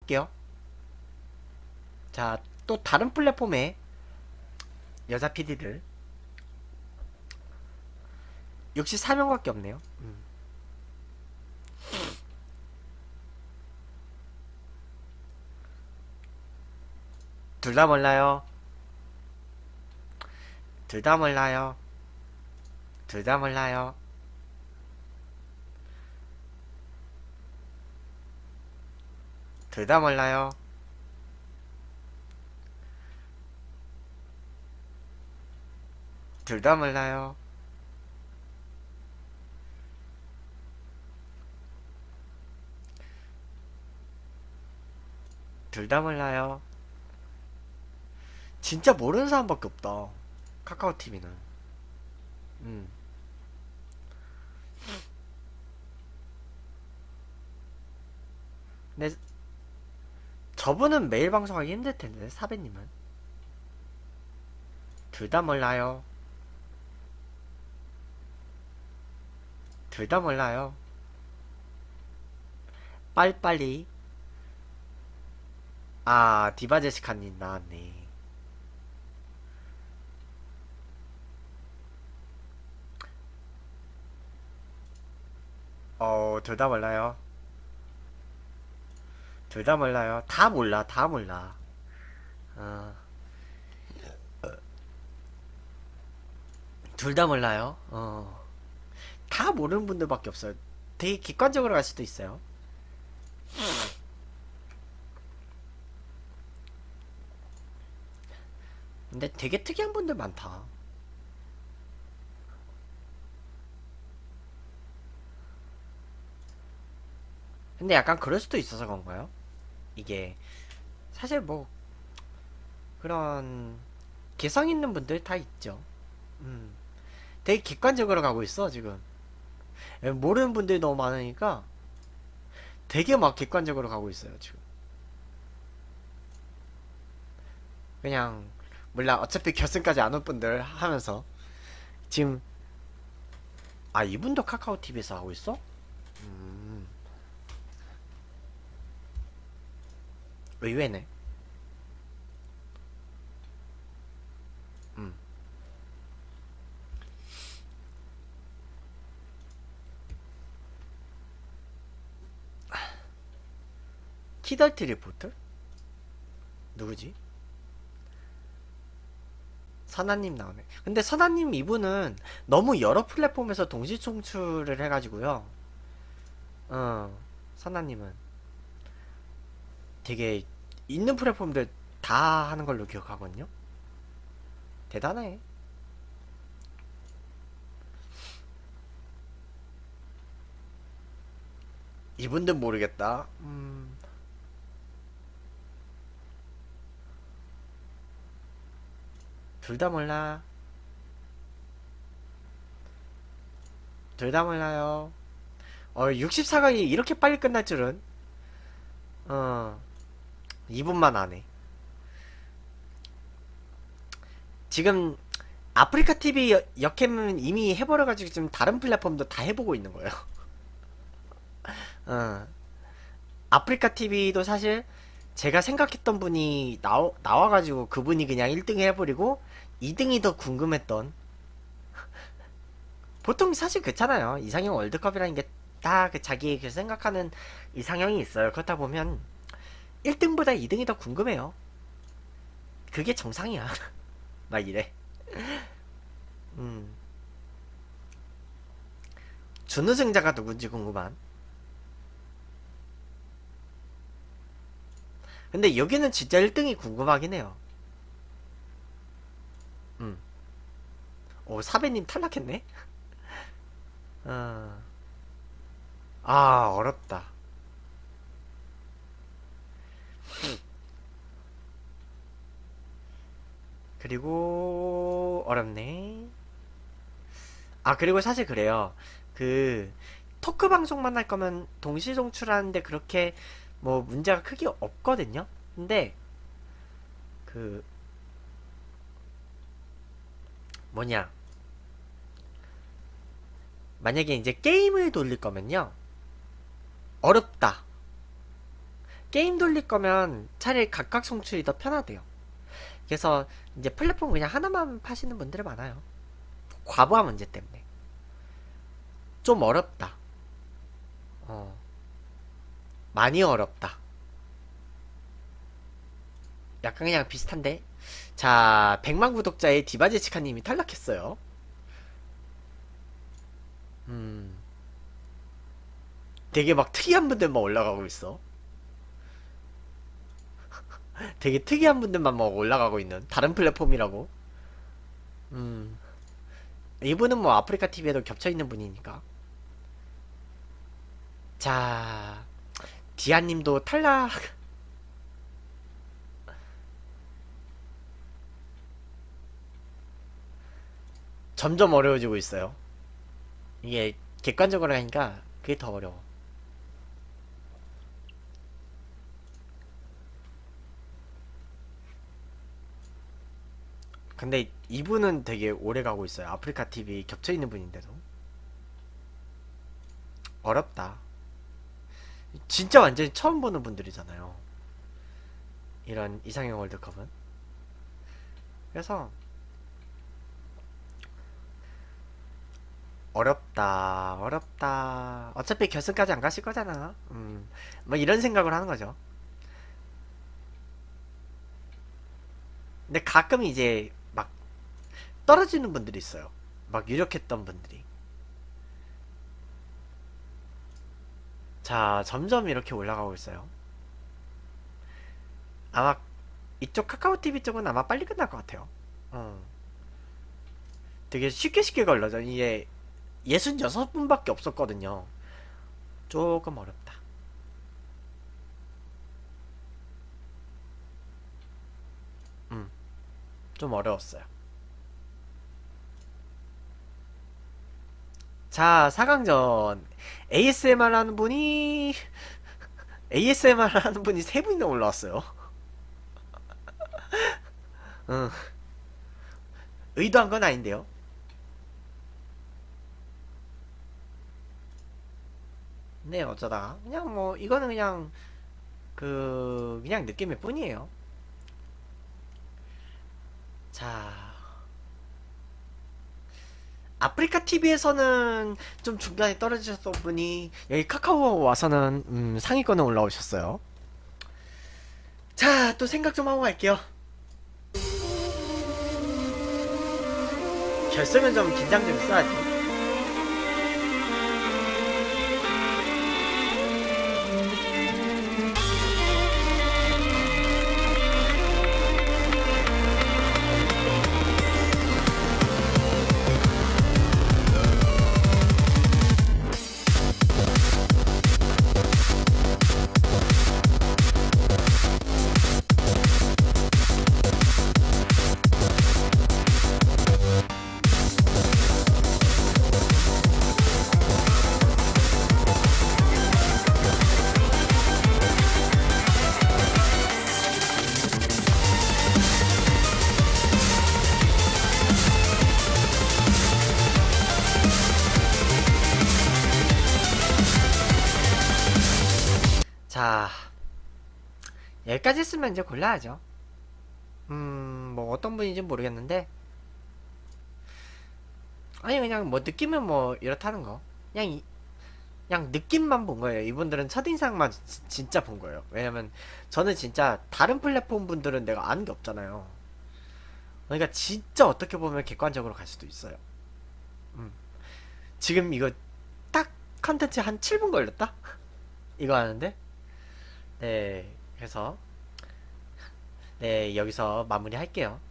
해볼게요. 자, 또 다른 플랫폼에 여자 PD들 64명밖에 없네요. 둘 다 몰라요. 둘 다 몰라요. 둘 다 몰라요. 둘 다 몰라요. 둘 다 몰라요. 둘 다 몰라요. 진짜 모르는 사람밖에 없다. 카카오 TV는. 음. 근데 저분은 매일 방송하기 힘들 텐데, 사배님은. 둘 다 몰라요. 둘 다 몰라요. 빨리빨리. 아, 디바 제시카님 나왔네. 둘 다 몰라요. 둘 다 몰라요. 다 몰라, 다 몰라. 어, 둘 다 몰라요. 다 모르는 분들밖에 없어요. 되게 객관적으로 갈 수도 있어요. 근데 되게 특이한 분들 많다. 근데 약간 그럴 수도 있어서 그런가요? 이게 사실 뭐 그런 개성 있는 분들 다 있죠. 음, 되게 객관적으로 가고 있어 지금. 모르는 분들이 너무 많으니까 되게 막 객관적으로 가고 있어요 지금. 그냥 몰라 어차피 결승까지 안 올 분들 하면서 지금. 아, 이분도 카카오 TV에서 하고 있어? 음, 의외네. 음, 키덜트 리포트? 누구지? 선아님 나오네. 근데 선아님 이분은 너무 여러 플랫폼에서 동시 송출을 해가지고요. 어, 선아님은 되게 있는 플랫폼들 다 하는 걸로 기억하거든요. 대단해. 이분들 모르겠다. 둘 다 몰라. 둘 다 몰라요. 64강이 이렇게 빨리 끝날 줄은. 어, 2분만 안해. 지금 아프리카 TV 역캠은 이미 해버려가지고 지금 다른 플랫폼도 다 해보고 있는 거예요. 어, 아프리카 TV도 사실 제가 생각했던 분이 나와가지고 그분이 그냥 1등 해버리고 2등이 더 궁금했던. 보통 사실 그렇잖아요. 이상형 월드컵이라는 게 다 그 자기 그 생각하는 이상형이 있어요. 그렇다 보면 1등보다 2등이 더 궁금해요. 그게 정상이야. 막 이래. 음. 준우승자가 누군지 궁금한. 근데 여기는 진짜 1등이 궁금하긴 해요. 음. 오, 사배님 탈락했네? 어. 아, 어렵다. 그리고, 어렵네. 아, 그리고 사실 그래요. 그, 토크 방송만 할 거면 동시 송출하는데 그렇게 뭐 문제가 크게 없거든요? 근데, 그, 뭐냐. 만약에 이제 게임을 돌릴 거면요. 어렵다. 게임 돌릴 거면 차라리 각각 송출이 더 편하대요. 그래서 이제 플랫폼 그냥 하나만 파시는 분들이 많아요. 과부하 문제 때문에. 좀 어렵다. 어, 많이 어렵다. 약간 그냥 비슷한데. 자, 100만 구독자의 디바제치카님이 탈락했어요. 음, 되게 막 특이한 분들만 올라가고 있어. 되게 특이한 분들만 막 올라가고 있는 다른 플랫폼이라고. 음, 이분은 뭐 아프리카 TV에도 겹쳐 있는 분이니까. 자, 디아님도 탈락. 점점 어려워지고 있어요. 이게 객관적으로 하니까 그게 더 어려워. 근데 이분은 되게 오래 가고 있어요. 아프리카 TV 겹쳐 있는 분인데도 어렵다. 진짜 완전히 처음 보는 분들이잖아요. 이런 이상형 월드컵은. 그래서 어렵다, 어렵다. 어차피 결승까지 안 가실 거잖아. 뭐 이런 생각을 하는 거죠. 근데 가끔 이제 막 떨어지는 분들이 있어요. 막 유력했던 분들이. 자, 점점 이렇게 올라가고 있어요. 아마 이쪽 카카오 TV 쪽은 아마 빨리 끝날 것 같아요. 어. 되게 쉽게 쉽게 걸려져. 이게 66분밖에 없었거든요. 조금 어렵다. 음, 좀 어려웠어요. 자, 4강전. ASMR 하는 분이, ASMR 하는 분이 3분이나 올라왔어요. 응, 의도한 건 아닌데요. 네, 어쩌다가. 그냥 뭐, 이거는 그냥, 그냥 느낌일 뿐이에요. 자, 아프리카 TV에서는 좀 중간에 떨어지셨던 분이 여기 카카오 와서는 상위권에 올라오셨어요. 자, 또 생각 좀 하고 갈게요. 결승은 좀 긴장 좀 있어야지. 자, 여기까지 했으면 이제 골라야죠. 뭐 어떤 분인지 모르겠는데, 아니 그냥 뭐 느낌은 뭐 이렇다는 거. 그냥 그냥 느낌만 본 거예요. 이분들은 첫인상만 진짜 본 거예요. 왜냐면 저는 진짜 다른 플랫폼 분들은 내가 아는 게 없잖아요. 그러니까 진짜 어떻게 보면 객관적으로 갈 수도 있어요. 음. 지금 이거 딱 컨텐츠 한 7분 걸렸다? 이거 하는데? 네, 그래서 네, 여기서 마무리 할게요.